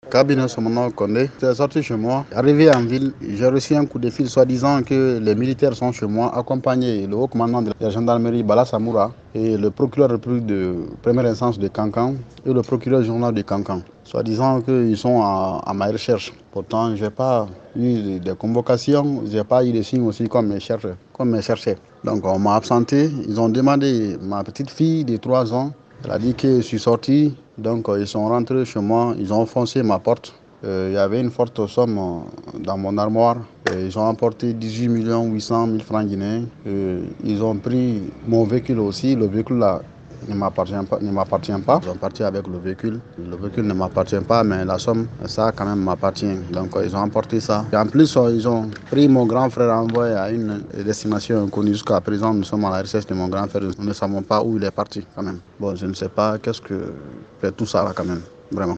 Cabinet Soumana Condé, j'ai sorti chez moi. Arrivé en ville, j'ai reçu un coup de fil soi-disant que les militaires sont chez moi, accompagnés le haut commandant de la gendarmerie Bala Samoura et le procureur de première instance de Cancan et le procureur général de Cancan. Soi-disant qu'ils sont à ma recherche. Pourtant, je n'ai pas eu de convocation, je n'ai pas eu de signes aussi comme mes cherchaient. Donc on m'a absenté, ils ont demandé ma petite fille de 3 ans. Elle a dit que je suis sorti, donc ils sont rentrés chez moi, ils ont foncé ma porte. Il y avait une forte somme dans mon armoire. Ils ont emporté 18 800 000 francs guinéens. Ils ont pris mon véhicule aussi. Le véhicule là ne m'appartient pas. Ils ont parti avec le véhicule. Le véhicule ne m'appartient pas, mais la somme, ça quand même m'appartient. Donc ils ont emporté ça. Et en plus, ils ont pris mon grand frère envoyé à une destination inconnue. Jusqu'à présent, nous sommes à la recherche de mon grand frère. Nous ne savons pas où il est parti quand même. Bon, je ne sais pas qu'est-ce que fait tout ça là quand même. Vraiment.